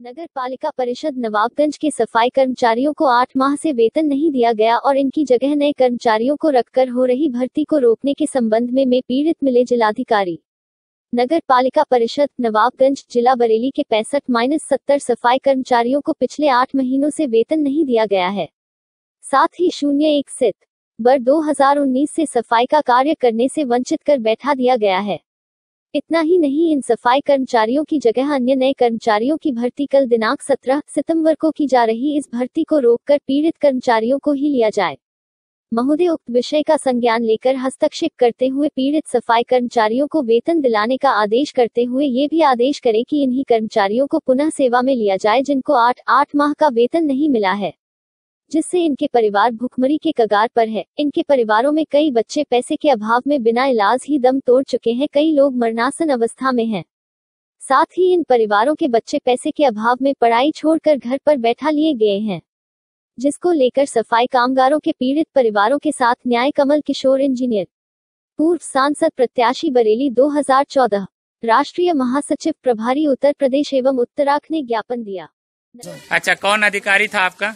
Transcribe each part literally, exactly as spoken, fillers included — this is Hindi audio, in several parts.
नगर पालिका परिषद नवाबगंज के सफाई कर्मचारियों को आठ माह से वेतन नहीं दिया गया और इनकी जगह नए कर्मचारियों को रखकर हो रही भर्ती को रोकने के संबंध में में पीड़ित मिले जिलाधिकारी। नगर पालिका परिषद नवाबगंज जिला बरेली के पैंसठ माइनस सत्तर सफाई कर्मचारियों को पिछले आठ महीनों से वेतन नहीं दिया गया है। साथ ही शून्य एक सितंबर दो हजार उन्नीस से सफाई का कार्य करने से वंचित कर बैठा दिया गया है। इतना ही नहीं, इन सफाई कर्मचारियों की जगह अन्य नए कर्मचारियों की भर्ती कल दिनांक सत्रह सितंबर को की जा रही इस भर्ती को रोककर पीड़ित कर्मचारियों को ही लिया जाए। महोदय, उक्त विषय का संज्ञान लेकर हस्तक्षेप करते हुए पीड़ित सफाई कर्मचारियों को वेतन दिलाने का आदेश करते हुए ये भी आदेश करें कि इन्हीं कर्मचारियों को पुनः सेवा में लिया जाए जिनको आठ आठ माह का वेतन नहीं मिला है, जिससे इनके परिवार भुखमरी के कगार पर है। इनके परिवारों में कई बच्चे पैसे के अभाव में बिना इलाज ही दम तोड़ चुके हैं, कई लोग मरणासन अवस्था में हैं। साथ ही इन परिवारों के बच्चे पैसे के अभाव में पढ़ाई छोड़कर घर पर बैठा लिए गए हैं, जिसको लेकर सफाई कामगारों के पीड़ित परिवारों के साथ न्याय कमल किशोर इंजीनियर, पूर्व सांसद प्रत्याशी बरेली दो हज़ार चौदह, राष्ट्रीय महासचिव प्रभारी उत्तर प्रदेश एवं उत्तराखंड ने ज्ञापन दिया। अच्छा, कौन अधिकारी था आपका?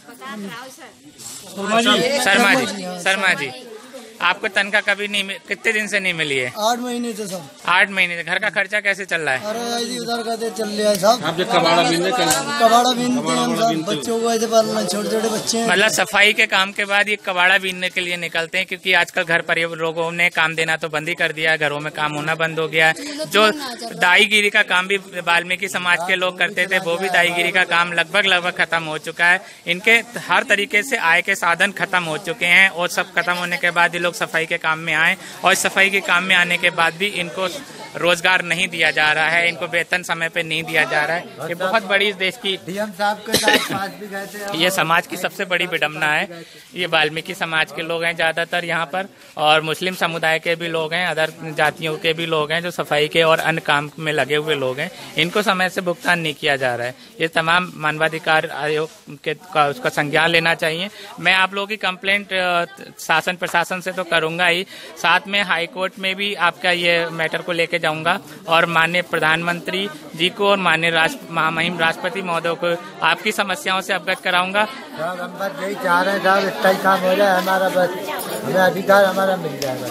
शर्मा जी। शर्मा जी, आपको तनख्वाह कभी नहीं मिल, कितने दिन से नहीं मिली है? आठ महीने से सब। आठ महीने से घर का खर्चा कैसे चल रहा है? अरे उधर करते चल रहा है सब। आप जो कबाड़ा बीनते कबाड़ा बीनते हैं हम सब, बच्चों को ऐसे पालना, छोटे छोटे बच्चे हैं। मतलब सफाई के काम के बाद ये कबाड़ा बीनने के लिए निकलते हैं, क्योंकि आजकल घर पर लोगों ने काम देना तो बंद ही कर दिया है, घरों में काम होना बंद हो गया है। जो दाईगिरी का काम भी वाल्मीकि समाज के लोग करते थे, वो भी दाईगिरी का काम लगभग लगभग खत्म हो चुका है। इनके हर तरीके से आय के साधन खत्म हो चुके हैं और सब खत्म होने के बाद ये लोग सफाई के काम में आए और सफाई के काम में आने के बाद भी इनको रोजगार नहीं दिया जा रहा है, इनको वेतन समय पे नहीं दिया जा रहा है। ये बहुत बड़ी इस देश की डीएम साहब के साथ पास भी गए थे। ये समाज की सबसे बड़ी विडम्बना है। ये वाल्मीकि समाज के लोग हैं ज्यादातर यहाँ पर, और मुस्लिम समुदाय के भी लोग हैं, अदर जातियों के भी लोग हैं जो सफाई के और अन्य काम में लगे हुए लोग हैं। इनको समय से भुगतान नहीं किया जा रहा है। ये तमाम मानवाधिकार आयोग के का उसका संज्ञान लेना चाहिए। मैं आप लोगों की कंप्लेंट शासन प्रशासन से तो करूंगा ही, साथ में हाईकोर्ट में भी आपका ये मैटर को लेके जाऊंगा और माननीय प्रधानमंत्री जी को और माननीय राष्ट्र महामहिम राष्ट्रपति महोदय को आपकी समस्याओं से अवगत कराऊंगा। हम बस यही चाह रहे हैं साहब, इतना ही काम हो जाए हमारा, बस हमें अधिकार हमारा मिल जाएगा।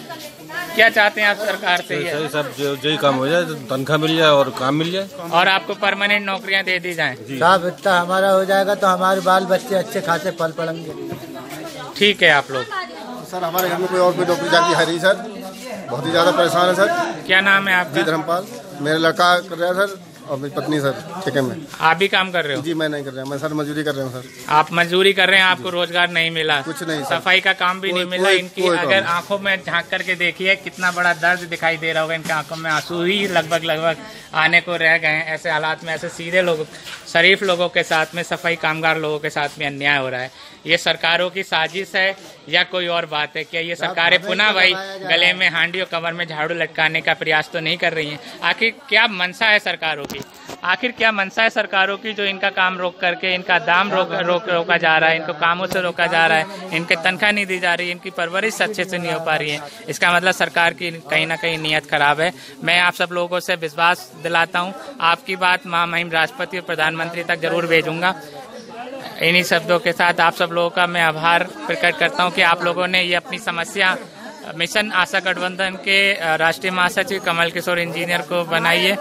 क्या चाहते हैं आप सरकार से? ये सब जो जो काम हो जाए, तनख्वाह मिल जाए और काम मिल जाए और आपको परमानेंट नौकरियां दे दी जाएं। साहब इतना हमारा हो जाएगा तो हमारे बाल बच्चे अच्छे खासे फल पड़ेंगे। ठीक है। आप लोग? सर हमारे घर में कोई और कोई नौकरी जाती है नहीं सर, बहुत ही ज्यादा परेशान है सर। क्या नाम है आपका? जी धर्मपाल। मेरा लड़का कर रहा है सर और मेरी पत्नी सर ठेके में। आप भी काम कर रहे हो? जी मैं नहीं कर रहा, मैं सर मजदूरी कर रहा हूँ सर। आप मजदूरी कर रहे हैं, आपको रोजगार नहीं मिला? कुछ नहीं सर। सफाई का काम भी नहीं मिला। इनकी अगर आंखों में झांक करके देखिए कितना बड़ा दर्द दिखाई दे रहा होगा। इनके आंखों में आंसू ही लगभग लगभग आने को रह गए हैं। ऐसे हालात में ऐसे सीधे लोग, शरीफ लोगों के साथ में, सफाई कामगार लोगों के साथ में अन्याय हो रहा है। ये सरकारों की साजिश है या कोई और बात है? क्या ये सरकारें पुनः वही गले में हांडी और कमर में झाड़ू लटकाने का प्रयास तो नहीं कर रही हैं? आखिर क्या मंशा है सरकारों की? आखिर क्या मंशा है सरकारों की जो इनका काम रोक करके इनका दाम रोक रोक रोका जा रहा है, इनको कामों से रोका जा रहा है, इनके तनख्वाह नहीं दी जा रही है, इनकी परवरिश अच्छे से नहीं हो पा रही है? इसका मतलब सरकार की कहीं ना कहीं नीयत खराब है। मैं आप सब लोगों से विश्वास दिलाता हूँ, आपकी बात महामहिम राष्ट्रपति और प्रधानमंत्री तक जरूर भेजूंगा। इन्हीं शब्दों के साथ आप सब लोगों का मैं आभार प्रकट करता हूं कि आप लोगों ने ये अपनी समस्या मिशन आशा गठबंधन के राष्ट्रीय महासचिव कमल किशोर इंजीनियर को बनाई है।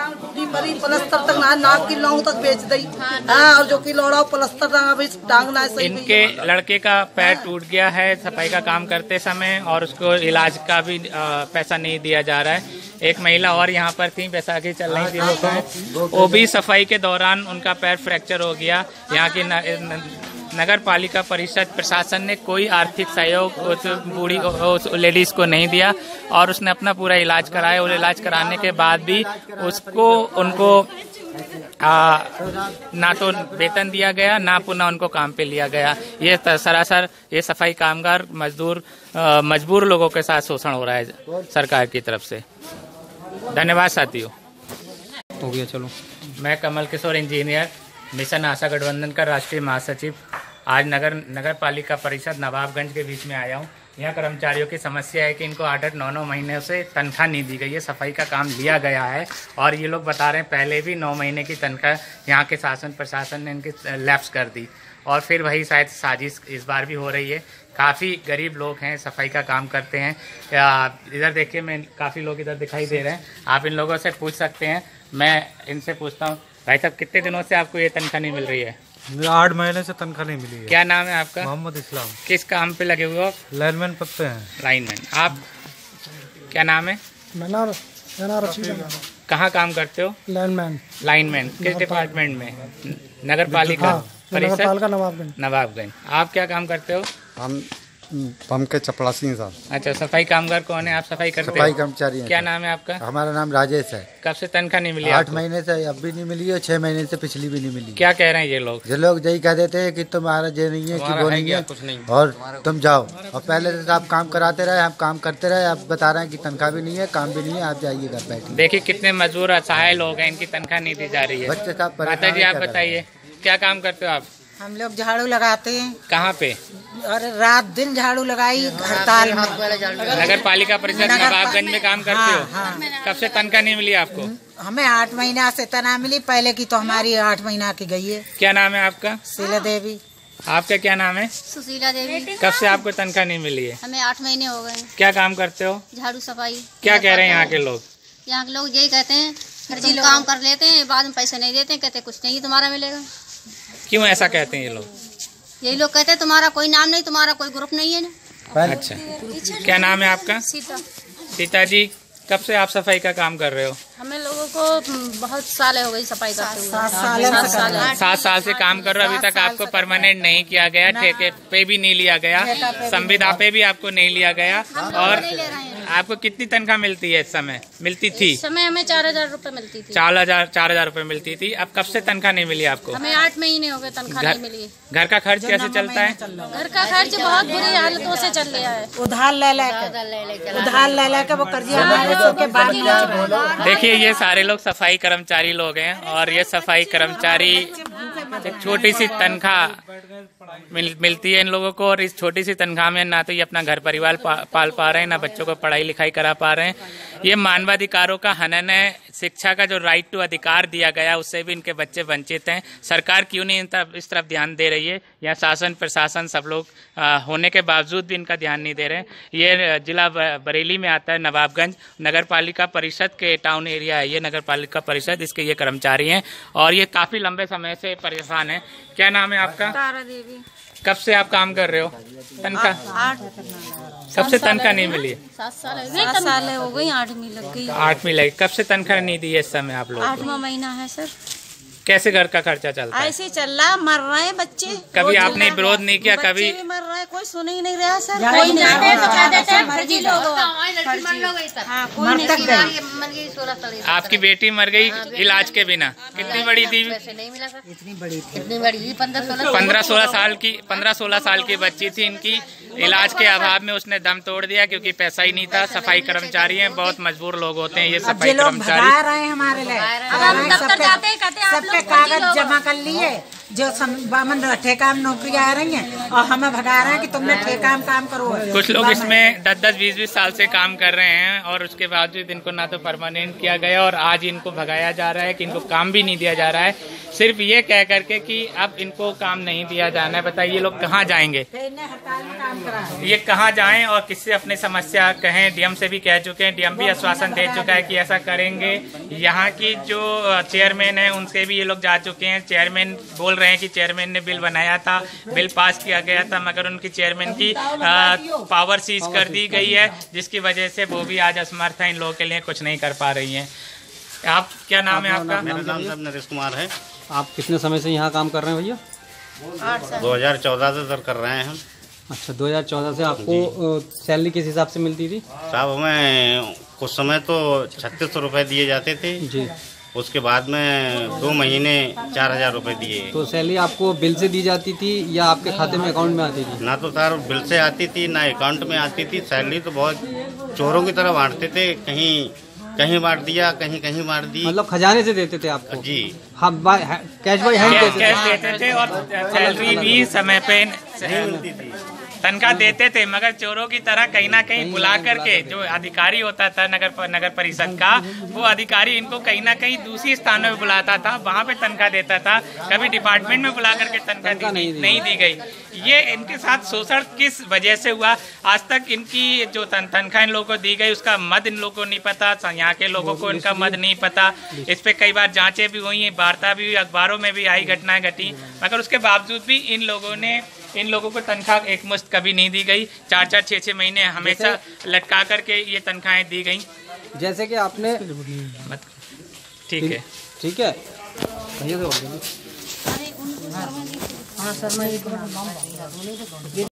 प्लस्तर तक ना नाक की लौंग तक बेच दी और जो कि लौड़ा प्लस्तर टांगना है। इनके लड़के का पैर टूट गया है सफाई का काम करते समय और उसको इलाज का भी पैसा नहीं दिया जा रहा है। एक महिला और यहाँ पर थी, बैसाखी चल रही थी लोगों, वो भी सफाई के दौरान उनका पैर फ्रैक्चर हो गया। यहाँ की न, नगर पालिका परिषद प्रशासन ने कोई आर्थिक सहयोग उस बूढ़ी उस लेडीज को नहीं दिया और उसने अपना पूरा इलाज कराया और इलाज कराने के बाद भी उसको उनको आ, ना तो वेतन दिया गया, ना पुनः उनको काम पे लिया गया। ये सरासर ये सफाई कामगार मजदूर आ, मजबूर लोगों के साथ शोषण हो रहा है सरकार की तरफ से। धन्यवाद साथियों। हो गया, चलो। मैं कमल किशोर इंजीनियर, मिशन आशा गठबंधन का राष्ट्रीय महासचिव, आज नगर नगर पालिका परिषद नवाबगंज के बीच में आया हूँ। यहाँ कर्मचारियों की समस्या है कि इनको आठ आठ नौ नौ महीने से तनख्वाह नहीं दी गई है। सफाई का काम लिया गया है और ये लोग बता रहे हैं पहले भी नौ महीने की तनख्वाह यहाँ के शासन प्रशासन ने इनकी लैप्स कर दी और फिर वही शायद साजिश इस बार भी हो रही है। काफ़ी गरीब लोग हैं, सफाई का काम करते हैं। इधर देखिए, मैं काफ़ी लोग इधर दिखाई दे रहे हैं, आप इन लोगों से पूछ सकते हैं। मैं इनसे पूछता हूँ, भाई साहब कितने दिनों से आपको ये तनख्वाह नहीं मिल रही है? आठ महीने से तनख्वाह नहीं मिली है। क्या नाम है आपका? मोहम्मद इस्लाम। किस काम पे लगे हुए हो आप? लाइनमैन पत्ते हैं। लाइनमैन। आप क्या नाम है? मेरा नाम कहाँ काम करते हो? लाइनमैन। लाइनमैन किस डिपार्टमेंट में? नगर पालिका परिषद नवाबगंज। नवाबगंज। आप क्या काम करते हो? हम हम के चपड़ासी हैं साहब। अच्छा, सफाई कामगार कौन है? आप सफाई करते हो? सफाई कर्मचारी हैं। क्या नाम है आपका? हमारा नाम राजेश है। कब से तनख्वाह नहीं मिली? आठ महीने से अब भी नहीं मिली है, छह महीने से पिछली भी नहीं मिली। क्या कह रहे हैं ये लोग? ये लोग यही कह देते हैं कि तुम्हारा ये नहीं है कि वो नहीं है कुछ नहीं और तुम जाओ। और पहले से आप काम कराते रहे, हम काम करते रहे, आप बता रहे हैं कि तनख्वाह भी नहीं है, काम भी नहीं है, आप जाइए घर बैठिए। देखिए कितने मजदूर असहाय लोग हैं, इनकी तनख्वाह नहीं दी जा रही है। बच्चे साहब माता जी आप बताइए क्या काम करते हो आप? हम लोग झाड़ू लगाते हैं। कहाँ पे? और रात दिन झाड़ू लगाई हड़ताल में। नगर पालिका परिषद नवाबगंज में काम करते हाँ, हो? हाँ। कब से तनख्वाह नहीं मिली आपको? हमें आठ महीना से तनख्वाह मिली, पहले की तो हमारी आठ महीना की गई है। क्या नाम है आपका? शीला देवी। आपका क्या नाम है? सुशीला देवी। कब से आपको तनख्वाह नहीं मिली है? हमें आठ महीने हो गए। क्या काम करते हो? झाड़ू सफाई। क्या कह रहे हैं यहाँ के लोग? यहाँ के लोग यही कहते हैं तुम काम कर लेते हैं, बाद में पैसे नहीं देते, कहते कुछ नहीं तुम्हारा मिलेगा। क्यों ऐसा कहते हैं ये लोग? यही लोग कहते हैं तुम्हारा कोई नाम नहीं, तुम्हारा कोई ग्रुप नहीं है ना। अच्छा, क्या नाम है आपका? सीता। सीता जी, कब से आप सफाई का काम कर रहे हो? हमें लोगों को बहुत साल हो गई सफाई करते हुए। सात साल सात साल से काम कर रहे हो, अभी तक आपको परमानेंट नहीं किया गया, ठेके पे भी नहीं लिया गया, संविदा पे भी आपको नहीं लिया गया। और आपको कितनी तनख्वाह मिलती है इस समय? मिलती थी इस समय हमें चार हजार रूपए मिलती थी। चार हजार चार हजार रूपए मिलती थी। अब कब से तनख्वाह नहीं मिली आपको? हमें आठ महीने हो गए तनख्वाह नहीं मिली। घर का खर्च कैसे चलता है? घर का खर्च बहुत बुरी हालतों से चल रहा है। उधार ले लेकर उधार ले लेकर वो कर्जिया के बाद। देखिए ये सारे लोग सफाई कर्मचारी लोग हैं और ये सफाई कर्मचारी एक छोटी सी तनख्वाह मिल, मिलती है इन लोगों को और इस छोटी सी तनख्वाह में ना तो ये अपना घर परिवार पा, पाल पा रहे हैं, ना बच्चों को पढ़ाई लिखाई करा पा रहे हैं। ये मानवाधिकारों का हनन है। शिक्षा का जो राइट टू अधिकार दिया गया उससे भी इनके बच्चे वंचित हैं। सरकार क्यों नहीं इन तरफ इस तरफ ध्यान दे रही है? यहाँ शासन प्रशासन सब लोग आ, होने के बावजूद भी इनका ध्यान नहीं दे रहे हैं। ये जिला बरेली में आता है नवाबगंज, नगर पालिका परिषद के टाउन एरिया है ये नगर पालिका परिषद, इसके ये कर्मचारी हैं और ये काफी लंबे समय से परेशान है। क्या नाम है आपका? तारा देवी। कब से आप काम कर रहे हो? तनख्वाह कब से तनख्वाह नहीं मिली? सात साल सात साल हो गई, आठवीं लग गई। आठवीं लगी। कब से तनख्वाह नहीं दी है इस समय आप लोग? आठवां महीना है सर। कैसे घर का खर्चा चलता है? ऐसे चल रहा, मर रहे हैं बच्चे। कभी आपने विरोध नहीं किया? कभी भी मर रहा है, कोई सुन ही नहीं रहा सर। कोई नहीं आपकी बेटी मर गई इलाज के बिना? कितनी बड़ी थी? इतनी बड़ी इतनी बड़ी पंद्रह सोलह पंद्रह सोलह साल की पंद्रह सोलह साल की बच्ची थी इनकी। इलाज के अभाव में उसने दम तोड़ दिया क्योंकि पैसा ही नहीं था। सफाई कर्मचारी हैं, बहुत मजबूर लोग होते हैं ये सफाई कर्मचारी। हमारे लिए सबके कागज जमा कर लिए, जो बामन ठेका में नौकरी आ रही है और हमें भगा रहे हैं कि तुमने ठेका में काम करो। कुछ लोग इसमें दस दस बीस बीस साल से काम कर रहे हैं और उसके बावजूद इनको ना तो परमानेंट किया गया और आज इनको भगाया जा रहा है कि इनको काम भी नहीं दिया जा रहा है, सिर्फ ये कह करके कि अब इनको काम नहीं दिया जाना है। बताइए ये लोग कहाँ जाएंगे? ये कहाँ जाएं और किससे अपनी समस्या कहें? डीएम से भी कह चुके हैं, डीएम भी आश्वासन दे चुका है कि ऐसा करेंगे। यहाँ की जो चेयरमैन है उनसे भी ये लोग जा चुके हैं। चेयरमैन बोल रहे हैं कि चेयरमैन ने बिल बनाया था, बिल पास किया गया था, मगर उनकी चेयरमैन की आ, पावर सीज कर दी गई है, जिसकी वजह से वो भी आज असमर्थ है, इन लोगों के लिए कुछ नहीं कर पा रही हैं। आप क्या नाम है आपका? मेरा नाम साहब नरेश कुमार है। आप कितने समय से यहाँ काम कर रहे हैं भैया? दो हज़ार चौदह से सर कर रहे हैं हम। अच्छा, दो हज़ार चौदह से आपको सैलरी किस हिसाब से मिलती थी? साहब हमें कुछ समय तो छत्तीस सौ रुपये दिए जाते थे जी, उसके बाद में दो महीने चार हजार रुपये दिए। तो सैलरी आपको बिल से दी जाती थी या आपके खाते में अकाउंट में आती थी? ना तो सर बिल से आती थी ना अकाउंट में आती थी। सैलरी तो बहुत चोरों की तरह बांटते थे, कहीं कहीं बांट दिया, कहीं कहीं बांट दी। मतलब खजाने से देते थे आपको? जी हाँ, कैश बाय हैंड कैश देते थे और सैलरी भी समय पे नहीं मिलती थी। तनख्वाह देते थे, मगर चोरों की तरह कहीं ना कहीं बुला करके जो अधिकारी होता था नगर नगर परिषद का, वो अधिकारी इनको कहीं ना कहीं दूसरी स्थानों में बुलाता था, वहाँ पे तनख्वाह देता था। कभी डिपार्टमेंट में बुला करके तनख्वाह नहीं, नहीं दी गई। ये इनके साथ शोषण किस वजह से हुआ, आज तक इनकी जो तनख्वाह इन लोगों को दी गई उसका मद इन लोगों को नहीं पता, यहाँ के लोगों को इनका मद नहीं पता। इस पे कई बार जांचें भी हुई, वार्ता भी हुई, अखबारों में भी आई घटनाएं घटी, मगर उसके बावजूद भी इन लोगों ने इन लोगों को तनख्वाह एक मुश्त कभी नहीं दी गई। चार चार छः छः महीने हमेशा लटका करके ये तनख्वाहें दी गई। जैसे कि आपने ठीक है ठीक है भैया से